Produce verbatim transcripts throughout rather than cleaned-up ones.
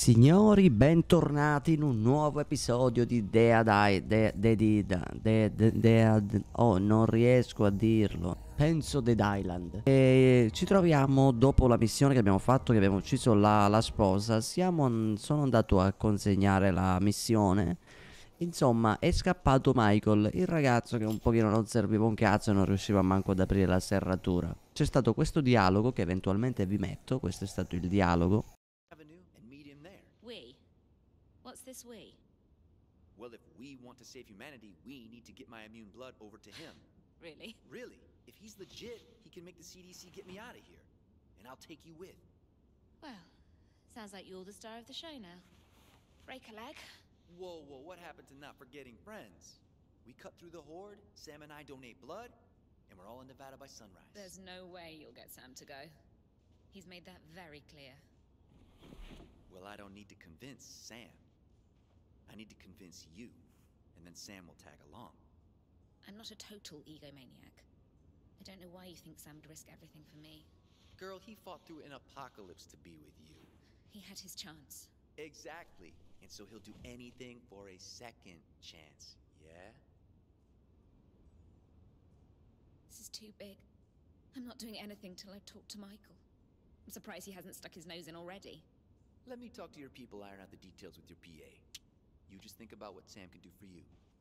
Signori, bentornati in un nuovo episodio di Dea Dai, De, De, Di, Da, De, De, Dea, De, oh, non riesco a dirlo. Penso Dead Island. E ci troviamo dopo la missione che abbiamo fatto, che abbiamo ucciso la, la sposa. Siamo, sono andato a consegnare la missione. Insomma, è scappato Michael, il ragazzo che un pochino non serviva un cazzo e non riusciva manco ad aprire la serratura. C'è stato questo dialogo che eventualmente vi metto. Questo è stato il dialogo. We? What's this we? Well, if we want to save humanity, we need to get my immune blood over to him. Really? Really? If he's legit, he can make the C D C get me out of here. And I'll take you with. Well, sounds like you're the star of the show now. Break a leg. Whoa, whoa, what happened to not forgetting friends? We cut through the horde, Sam and I donate blood, and we're all in Nevada by sunrise. There's no way you'll get Sam to go. He's made that very clear. Well, I don't need to convince Sam. I need to convince you, and then Sam will tag along. I'm not a total egomaniac. I don't know why you think Sam would risk everything for me. Girl, he fought through an apocalypse to be with you. He had his chance. Exactly. And so he'll do anything for a second chance, yeah? This is too big. I'm not doing anything till I talk to Michael. I'm surprised he hasn't stuck his nose in already. Let me talk to your people, iron out the details with your P A. You just think about what Sam can do for you.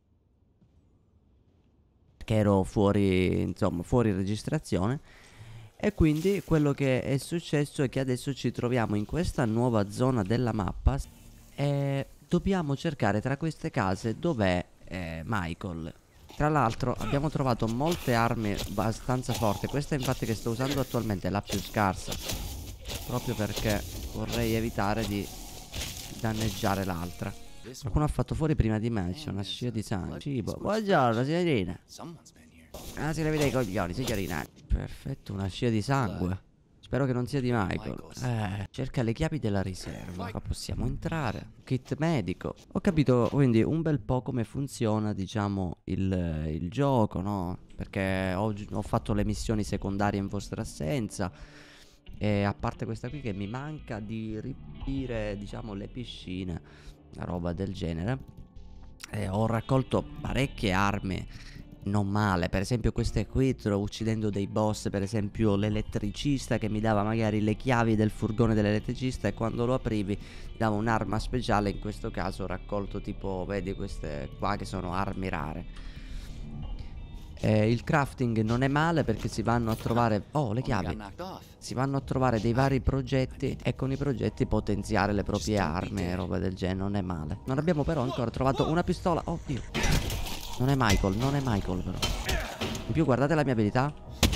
Che ero fuori, insomma, fuori registrazione. E quindi quello che è successo è che adesso ci troviamo in questa nuova zona della mappa e dobbiamo cercare tra queste case dov'è eh, Michael. Tra l'altro abbiamo trovato molte armi abbastanza forti. Questa infatti che sto usando attualmente è la più scarsa, proprio perché vorrei evitare di danneggiare l'altra. Qualcuno ha fatto fuori prima di me. C'è una scia di sangue. Cibo. Buongiorno signorina. Ah, si le vede i coglioni signorina. Perfetto, una scia di sangue. Spero che non sia di Michael. Eh, cerca le chiavi della riserva. Qua possiamo entrare. Kit medico. Ho capito quindi un bel po' come funziona, diciamo, il, il gioco, no? Perché ho, ho fatto le missioni secondarie in vostra assenza. E a parte questa qui che mi manca di riempire, diciamo, le piscine, una roba del genere. E ho raccolto parecchie armi non male, per esempio queste qui, sto uccidendo dei boss, per esempio l'elettricista che mi dava magari le chiavi del furgone dell'elettricista e quando lo aprivi dava un'arma speciale. In questo caso ho raccolto tipo, vedi queste qua che sono armi rare. Eh, il crafting non è male perché si vanno a trovare, oh le chiavi, si vanno a trovare dei vari progetti e con i progetti potenziare le proprie armi e roba del genere, non è male. Non abbiamo però ancora trovato una pistola, oh Dio. Non è Michael, non è Michael però. In più guardate la mia abilità.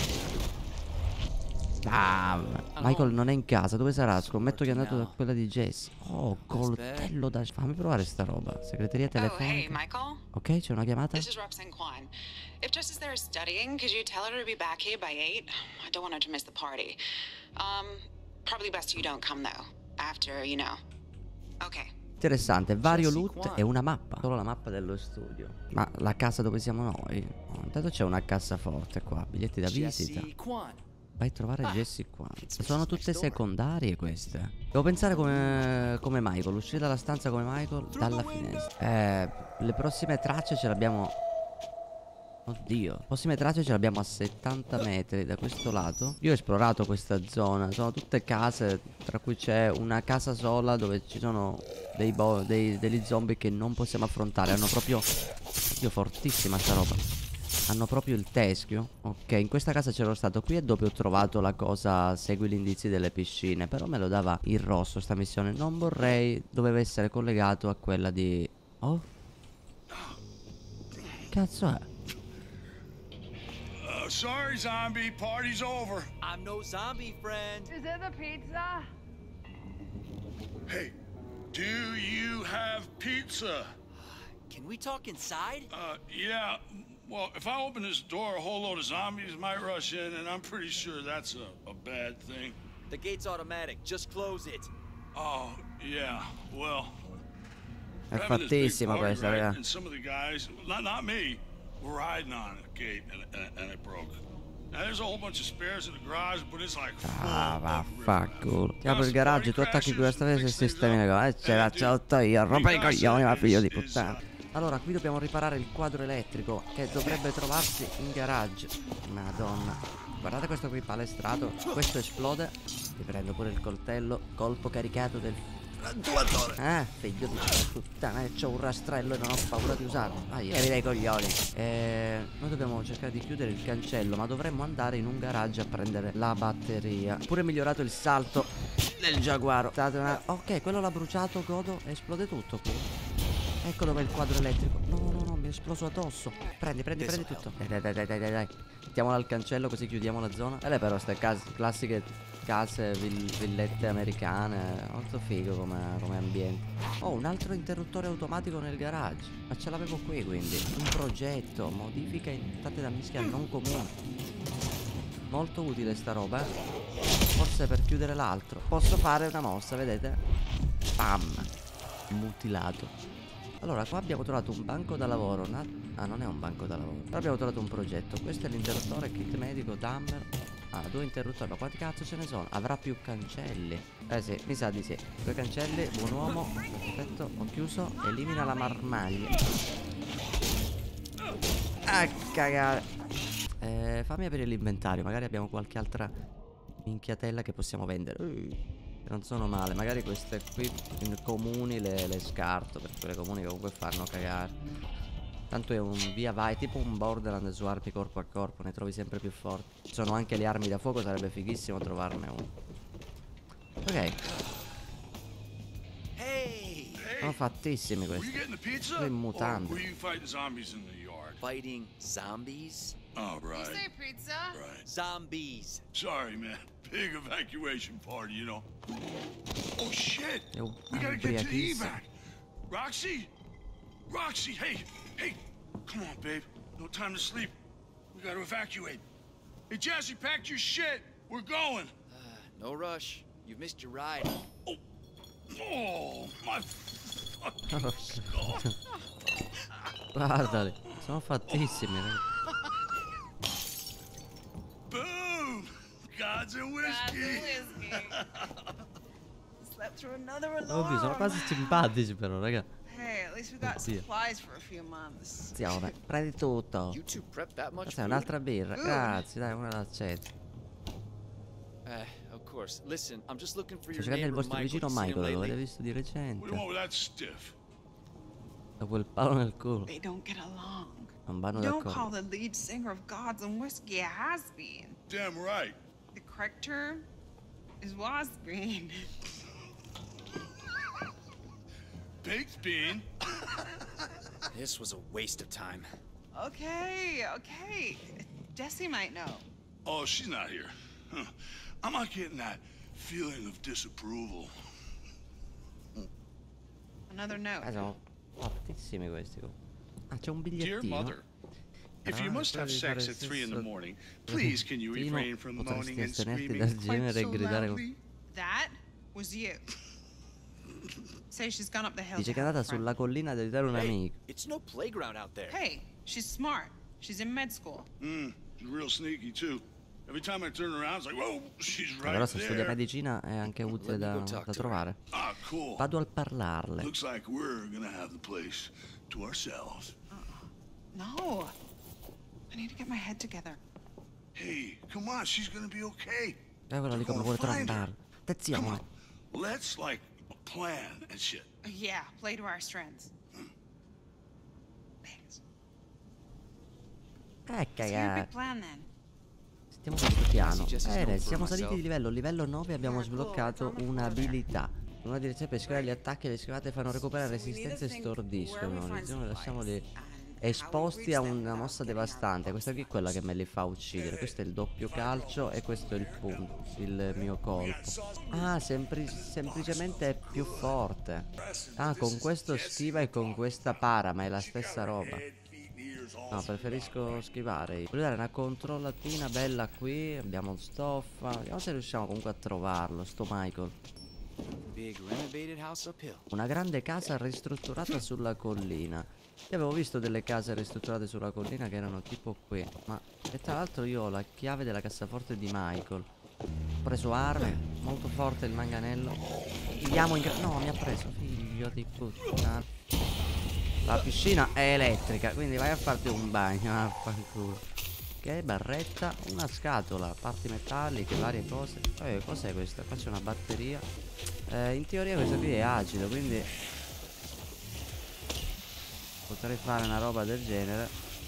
Ah, Michael non è in casa, dove sarà? Scommetto che è andato da quella di Jesse. Oh, coltello da... Fammi provare sta roba. Segreteria telefonica. Oh, hey, Michael. Ok, c'è una chiamata. This is Roxanne Kwan. If Jess is there studying, could you tell her to be back here by eight? I don't want her to miss the party. Um, probably best you don't come though. After, you know. Okay. Interessante, vario loot e una mappa. Solo la mappa dello studio. Ma la casa dove siamo noi? Oh, intanto c'è una cassaforte qua. Biglietti da visita. Vai a trovare Jesse qua. Sono tutte secondarie queste. Devo pensare come, come Michael. Uscire dalla stanza come Michael dalla finestra. Eh, le prossime tracce ce l'abbiamo. Oddio, le prossime tracce ce le abbiamo a settanta metri da questo lato. Io ho esplorato questa zona. Sono tutte case, tra cui c'è una casa sola dove ci sono dei, bo dei degli zombie che non possiamo affrontare. Hanno proprio... Dio, fortissima sta roba. Hanno proprio il teschio. Ok, in questa casa c'ero stato. Qui è dove ho trovato la cosa segui gli indizi delle piscine. Però me lo dava il rosso sta missione. Non vorrei, doveva essere collegato a quella di... Oh, cazzo è? Uh, sorry zombie, party's over. I'm no zombie, friend. Is it the pizza? Hey, do you have pizza? Can we talk inside? Uh, yeah. Well, if I open this door, a whole load of zombies might rush in, and I'm pretty sure that's a, a bad thing. The gate's automatic. Just close it. Oh, yeah. Well, è fattissima questa, right? raga. And some of the guys, not not me, were riding on the gate, and, and, and it broke. Now there's a whole bunch of spares in the garage, but it's like full Ah, of vaffanculo. Ti apro il Now, garage, some tu attacchi party questa vez e crashers, sistemi le fix cose. Eh, things ce la up. ciotto io, rompa i Because coglioni, ma figlio di is- is, puttana. uh, Allora, qui dobbiamo riparare il quadro elettrico che dovrebbe trovarsi in garage. Madonna. Guardate questo qui palestrato. Questo esplode. Ti prendo pure il coltello. Colpo caricato del frantumatore. Eh, figlio di puttana, c'ho un rastrello e non ho paura di usarlo. Ah, io dai coglioni. Eh, noi dobbiamo cercare di chiudere il cancello, ma dovremmo andare in un garage a prendere la batteria. Pure migliorato il salto del giaguaro. State una... Ok, quello l'ha bruciato, godo. Esplode tutto qui. Ecco dov'è il quadro elettrico. No, no, no, mi è esploso addosso. Prendi, prendi, prendi tutto. Dai, dai, dai, dai, dai, dai. Mettiamola al cancello così chiudiamo la zona. E lei però ste case, classiche case, vill- villette americane. Molto figo come, come ambiente. Oh, un altro interruttore automatico nel garage. Ma ce l'avevo qui quindi. Un progetto, modifica intentate da mischia non comuni. Molto utile sta roba, eh. Forse per chiudere l'altro. Posso fare una mossa, vedete? Pam. Mutilato. Allora, qua abbiamo trovato un banco da lavoro. una- Ah, non è un banco da lavoro. Però abbiamo trovato un progetto. Questo è l'interruttore, kit medico, dammer. Ah, due interruttori. Ma quanti cazzo ce ne sono? Avrà più cancelli. Eh sì, mi sa di sì. Due cancelli, buon uomo. Perfetto, ho chiuso. Elimina la marmaglia. Ah, cagare. Eh, fammi aprire l'inventario. Magari abbiamo qualche altra minchiatella che possiamo vendere. Ui. Non sono male, magari queste qui in comuni le, le scarto, perché quelle comuni comunque fanno cagare. Tanto è un via vai, tipo un Borderland su armi corpo a corpo, ne trovi sempre più forti. Ci sono anche le armi da fuoco, sarebbe fighissimo trovarne uno. Ok, Hey! sono fattissimi Were you questi. getting the pizza? Sono in Or mutande. were you fighting zombies in the yard? Fighting zombies? Oh, right. You say pizza? Right. Zombies! Sorry, man. Big evacuation party, you know. Oh, shit! È un We gotta get to the ubriachissimo. evac. Roxy? Roxy, hey, hey. Come on, babe. No time to sleep. We gotta evacuate. Hey, Jesse, packed your shit. We're going. Uh, no rush. You've missed your ride. Oh, oh my fucking skull. Guardali, sono fattissimi, ragazzi. Boom! Gods and whiskey. Slept through another Oddio, sono alarm. quasi simpatici però, raga. Hey, at least we got Oddio. supplies for a few months. Attenzione, prendi tutto. You two prep that much Questa è food? un'altra birra. Food? Grazie, dai, una d'aceto. Eh, of course. Listen, I'm just looking for Sto your cercando il neighbor vostro Michael. vicino You seen him Michael, l'avete lately? visto di What do you recente. want with that stiff? Dopo il palo nel culo. They don't get along. Non vanno Don't call d'accordo. the lead singer of Gods and Whiskey a has-been. Damn right. The correct term is was-been. Baked bean. This was a waste of time. Okay, okay. Jesse might know. Oh, she's not here. Huh. I'm not getting that feeling of disapproval. Another note. Ah, sono fattissimi questi. qua. Ah, c'è un Dear bigliettino. mother, if you Ah, must have devi fare sex at three in the sesso- morning, please can you Tino, refrain from potresti moaning and astenerti screaming dal quite genere e so gridare. loudly? That was you. Say she's gone up the hill. Dice to che è help andata a friend. sulla collina ad aiutare un Hey, amico. it's no playground out there. Hey, she's smart. She's in med school. Mm, she's real sneaky too. Every time I turn around, it's like, whoa, she's Ma right però se studia there. medicina è anche utile Let me da, go talk da to her. trovare. Ah, cool. Vado al parlarle. Looks like we're gonna have the place to ourselves. No. I need to get my head together. Hey, come on, she's gonna be okay. Eh, quella lì come vuole trovarlo. Come Attenzione. on, let's like plan and shit. Uh, Yeah, play to our strengths. Thanks. Eh, Let's hear your cagare. big plan then. Stiamo questo piano. Jessie's Eh, known for siamo saliti myself. di livello. Livello nove abbiamo Ah, cool, sbloccato it's on the un'abilità. Una direzione per scrivere gli attacchi e le scrivate fanno recuperare resistenza e stordiscono. Diciamo, lasciamoli esposti a una mossa devastante. Questa qui è quella che me li fa uccidere. Questo è il doppio calcio e questo è il punto, il mio colpo. Ah, sempli- semplicemente è più forte. Ah, con questo schiva e con questa para, ma è la stessa roba. No, preferisco schivare. Voglio dare una controllatina bella qui. Abbiamo stoffa. Vediamo se riusciamo comunque a trovarlo, sto Michael. big renovated house uphill. Una grande casa ristrutturata sulla collina. Io avevo visto delle case ristrutturate sulla collina che erano tipo qui. Ma e tra l'altro io ho la chiave della cassaforte di Michael. Ho preso armi, molto forte il manganello. Andiamo in... No, mi ha preso, figlio di puttana. La piscina è elettrica, quindi vai a farti un bagno, affanculo. Ok, barretta, una scatola, parti metalliche, varie cose. Eh, cos'è questa? Qua c'è una batteria. Eh, in teoria questa qui è acido, quindi potrei fare una roba del genere.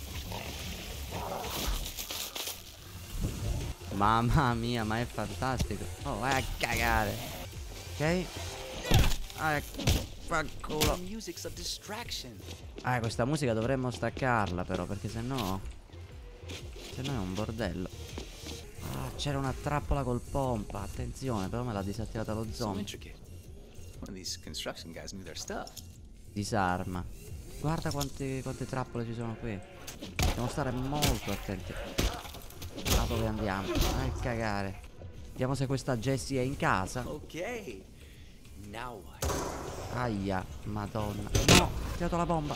Mamma mia, ma è fantastico. Oh, vai a cagare. Ok. Ah, fa culo. Music's a distraction. Ah, questa musica dovremmo staccarla però, perché sennò Se no è un bordello. Ah, c'era una trappola col pompa. Attenzione, però me l'ha disattivata lo So zombie. intricate. One of these construction guys knew their stuff. Disarma. Guarda quante, quante trappole ci sono qui. Dobbiamo stare molto attenti. A dove andiamo? A cagare. Vediamo se questa Jessie è in casa. Ok. Now what? Aia, madonna. No, ho tirato la bomba.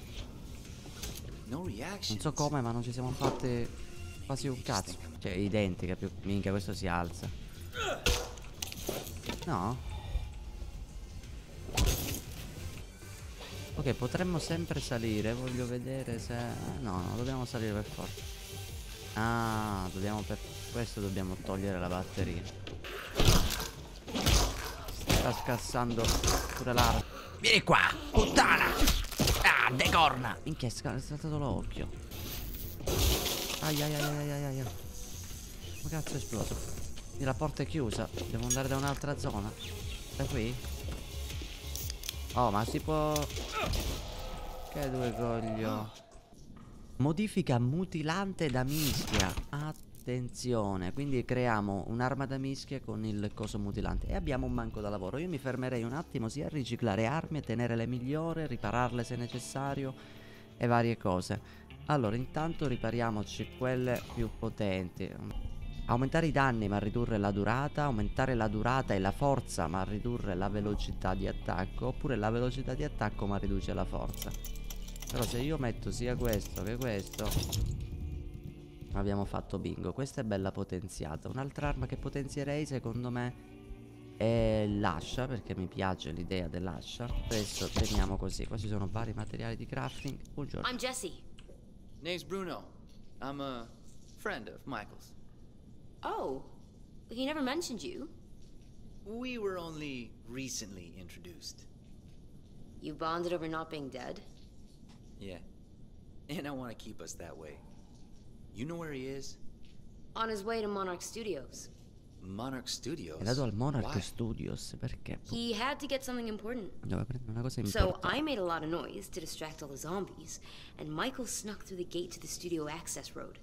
No reaction. Non so come, ma non ci siamo fatti quasi un cazzo. Cioè, identica più. Minchia, questo si alza. No? Ok, potremmo sempre salire. Voglio vedere se... No, no, dobbiamo salire per forza. Ah, dobbiamo per questo dobbiamo togliere la batteria. Sta scassando pure l'arma. Vieni qua, puttana! Ah, decorna! Minchia, è saltato l'occhio. Ai ai ai ai ai ai ai. Ma cazzo è esploso? Quindi la porta è chiusa. Devo andare da un'altra zona. Da qui? Oh, ma si può... Che due coglio. Modifica mutilante da mischia. Attenzione. Quindi creiamo un'arma da mischia con il coso mutilante. E abbiamo un banco da lavoro. Io mi fermerei un attimo sia a riciclare armi, a tenere le migliori, ripararle se necessario e varie cose. Allora, intanto ripariamoci quelle più potenti. Aumentare i danni ma ridurre la durata. Aumentare la durata e la forza ma ridurre la velocità di attacco. Oppure la velocità di attacco ma riduce la forza. Però se io metto sia questo che questo, abbiamo fatto bingo. Questa è bella potenziata. Un'altra arma che potenzierei secondo me è l'ascia, perché mi piace l'idea dell'ascia. Adesso teniamo così. Qua ci sono vari materiali di crafting. Buongiorno. I'm Jesse. Name's Bruno. I'm a friend of Michael's. Oh, he never mentioned you. We were only recently introduced. You bonded over not being dead? Yeah. And I want to keep us that way. You know where he is? On his way to Monarch Studios. Monarch Studios. È andato al Monarch Why? Studios perché He had to get something important. doveva prendere una cosa So importante. I made a lot of noise to distract all the zombies, and Michael snuck through the gate to the studio access road.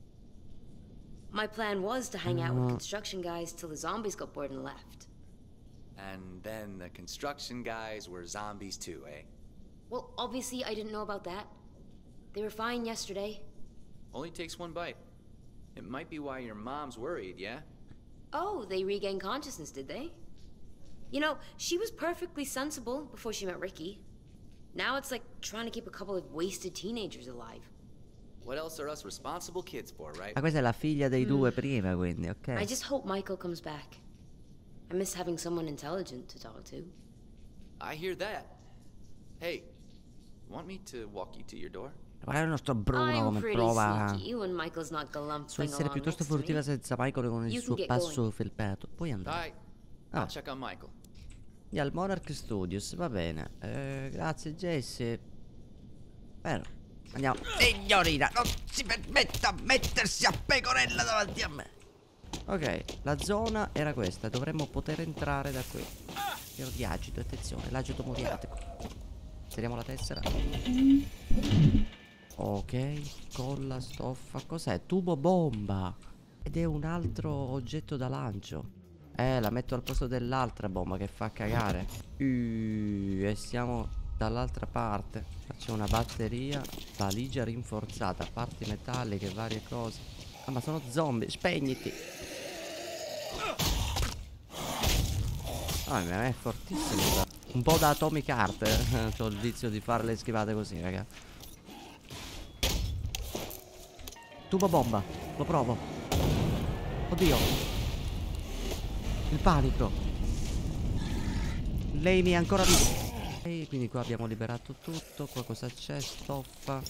My plan was to hang out with construction guys till the zombies got bored and left. And then the construction guys were zombies too, eh? Well, obviously I didn't know about that. They were fine yesterday. Only takes one bite. It might be why your mom's worried, yeah? Oh, they regained consciousness, did they? You know, she was perfectly sensible before she met Ricky. Now it's like trying to keep a couple of wasted teenagers alive. What else are us responsible kids for, right? Ma questa è la figlia dei due prima, quindi, I ok. just hope Michael comes back. I miss having someone intelligent to talk to. I hear that. Hey, want me to walk you to your door? Guarda il nostro Bruno I'm come pretty prova sneaky when Michael's not su galumphing essere along piuttosto next to furtiva me. senza Michael con il You suo can get passo going. felpato. Puoi andare. Alright. I'll Ah. check on Michael. E al Monarch Studios, va bene. Eh, grazie Jesse. Bene, andiamo. Signorina, non si permetta a mettersi a pecorella davanti a me. Ok, la zona era questa. Dovremmo poter entrare da qui. Pieno di acido, attenzione, l'acido muriatico. Inseriamo la tessera. Ok, colla, stoffa. Cos'è? Tubo bomba. Ed è un altro oggetto da lancio. Eh, la metto al posto dell'altra bomba che fa cagare. Uh, e siamo dall'altra parte. Faccio una batteria. Valigia rinforzata. Parti metalliche, varie cose. Ah, ma sono zombie. Spegniti. Ah, ma è fortissimo. Un po' da Atomic Heart. C'ho il vizio di fare le schivate così, raga. Tubo bomba. Lo provo. Oddio. Il panico. Lei mi è ancora vivo. E quindi qua abbiamo liberato tutto. Qua cosa c'è? Stoffa.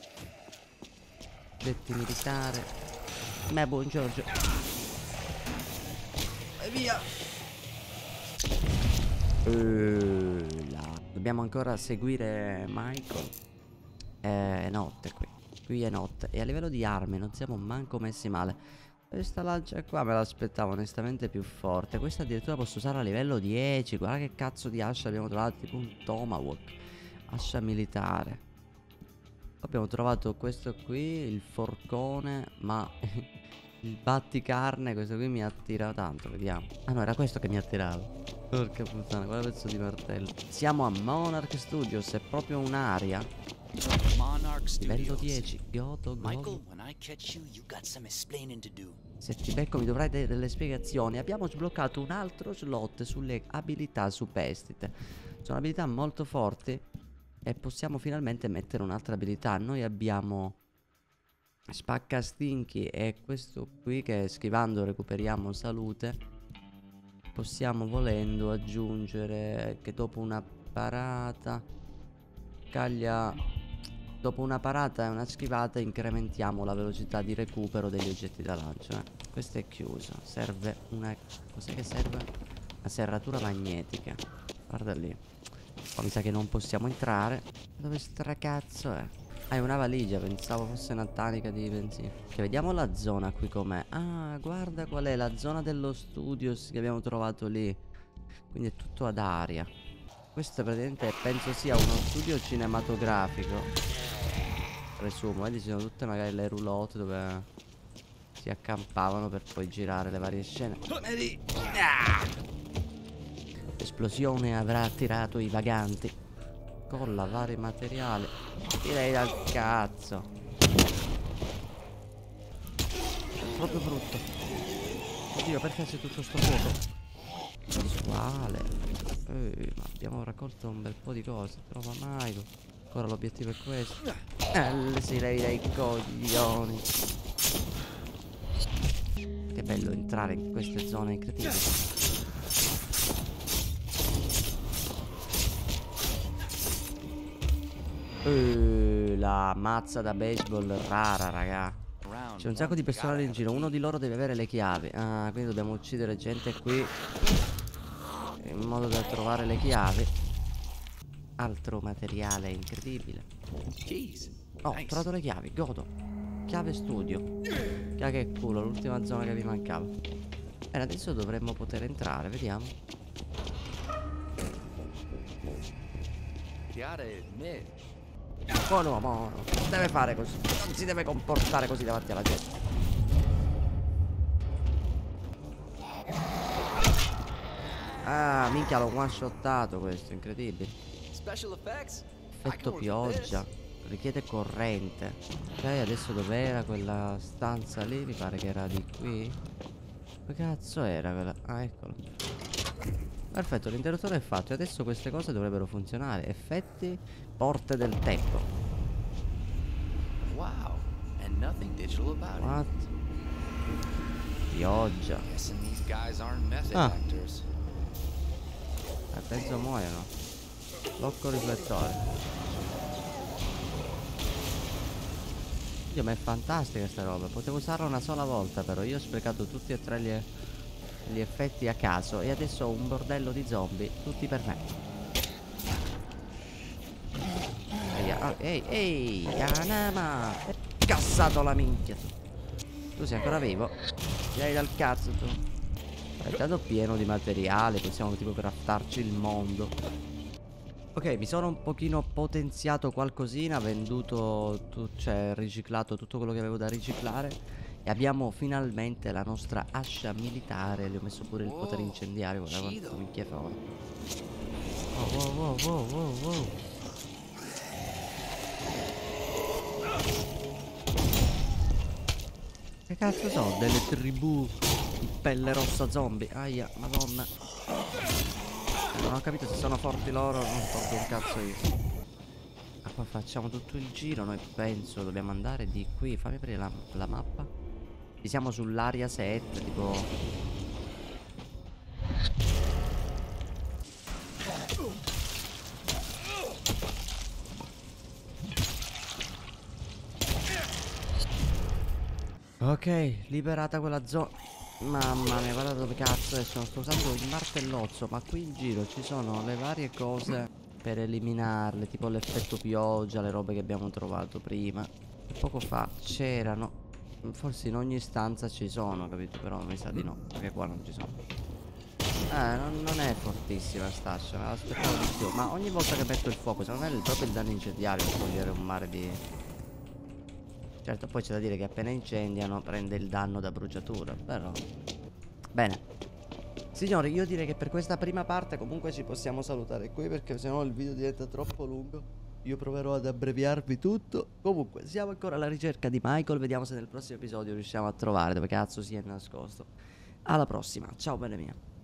Detti militare. Me buon Giorgio. E via. Uh, là. Dobbiamo ancora seguire Michael. È notte qui. Qui è notte. E a livello di armi non siamo manco messi male. Questa lancia qua me l'aspettavo onestamente più forte. Questa addirittura posso usare a livello dieci. Guarda che cazzo di ascia abbiamo trovato. Tipo un tomahawk. Ascia militare. Abbiamo trovato questo qui, il forcone. Ma il batticarne, questo qui mi attira tanto. Vediamo. Ah no, era questo che mi attirava. Porca puttana, quale pezzo di martello. Siamo a Monarch Studios. È proprio un'aria. Monarch Livello Studios. dieci. Godo, godo. Michael, when I catch you, you got some explaining to do. Se ti becco mi dovrai dare delle spiegazioni. Abbiamo sbloccato un altro slot sulle abilità superstite. Sono abilità molto forti e possiamo finalmente mettere un'altra abilità. Noi abbiamo spaccastinchi e questo qui che schivando recuperiamo salute. Possiamo volendo aggiungere che dopo una parata caglia. Dopo una parata e una schivata incrementiamo la velocità di recupero degli oggetti da lancio. eh. Questo è chiuso. Serve una... Cos'è che serve? Una serratura magnetica. Guarda lì. Qua mi sa che non possiamo entrare. Dove stracazzo è? Ah, è una valigia. Pensavo fosse una tanica di benzina. Che vediamo la zona qui com'è. Ah, guarda qual è la zona dello studios che abbiamo trovato lì. Quindi è tutto ad aria. Questo praticamente penso sia uno studio cinematografico. Presumo, vedi ci sono tutte magari le roulotte dove si accampavano per poi girare le varie scene. L'esplosione avrà attirato i vaganti. Colla vari materiali. Direi dal cazzo. È proprio brutto. Oddio, perché c'è tutto sto fuoco? Visuale. Eh, ma abbiamo raccolto un bel po' di cose. Trova Michael. Ancora l'obiettivo è questo. Eh, si lei dai coglioni. Che bello entrare in queste zone incredibili. Eh, la mazza da baseball rara, raga. C'è un sacco di personale in giro. Uno di loro deve avere le chiavi. Ah, quindi dobbiamo uccidere gente qui in modo da trovare le chiavi. Altro materiale incredibile. Oh, ho trovato le chiavi, godo. Chiave studio. Chiave che culo, l'ultima zona che mi mancava. E adesso dovremmo poter entrare, vediamo. Buon uomo, non deve fare così. Non si deve comportare così davanti alla gente. Ah, minchia, l'ho one shottato questo, incredibile. Effetto pioggia. Richiede corrente. Ok, adesso dov'era quella stanza lì? Mi pare che era di qui. Che cazzo era quella? Ah, eccolo. Perfetto, l'interruttore è fatto. E adesso queste cose dovrebbero funzionare. Effetti, porte del tempo. Wow, and nothing digital about What? Pioggia. Ah. Eh, penso muoiono. Blocco riflettore. Dio, ma è fantastica sta roba. Potevo usarla una sola volta, però io ho sprecato tutti e tre gli, gli effetti a caso. E adesso ho un bordello di zombie, tutti per me. Ehi, oh, ehi, ehi, Anama. Cassato la minchia. Tu sei ancora vivo? Dai dal cazzo tu. È stato pieno di materiale. Possiamo tipo craftarci il mondo. Ok, mi sono un pochino potenziato qualcosina, venduto, tu, cioè riciclato tutto quello che avevo da riciclare. E abbiamo finalmente la nostra ascia militare. Le ho messo pure il potere incendiario. Guarda quanto minchia fa ora. Oh, wow, wow, wow, wow, wow. Che cazzo sono? Delle tribù di pelle rossa zombie. Aia, madonna. Non ho capito se sono forti loro o non forti un cazzo io. Ma poi facciamo tutto il giro. Noi penso dobbiamo andare di qui. Fammi aprire la, la mappa. Ci siamo sull'area sette, tipo. Ok, liberata quella zona. Mamma mia, guarda dove cazzo è. Sto usando il martellozzo. Ma qui in giro ci sono le varie cose per eliminarle, tipo l'effetto pioggia, le robe che abbiamo trovato prima. E poco fa c'erano. Forse in ogni stanza ci sono, capito? Però mi sa di no, perché qua non ci sono. Eh, non, non è fortissima stascia, me l'aspettavo di più. Ma ogni volta che metto il fuoco, secondo me è proprio il danno incendiario a togliere un mare di... Certo, poi c'è da dire che appena incendiano prende il danno da bruciatura, però... Bene. Signori, io direi che per questa prima parte comunque ci possiamo salutare qui, perché sennò il video diventa troppo lungo. Io proverò ad abbreviarvi tutto. Comunque, siamo ancora alla ricerca di Michael. Vediamo se nel prossimo episodio riusciamo a trovare dove cazzo si è nascosto. Alla prossima, ciao bene mia.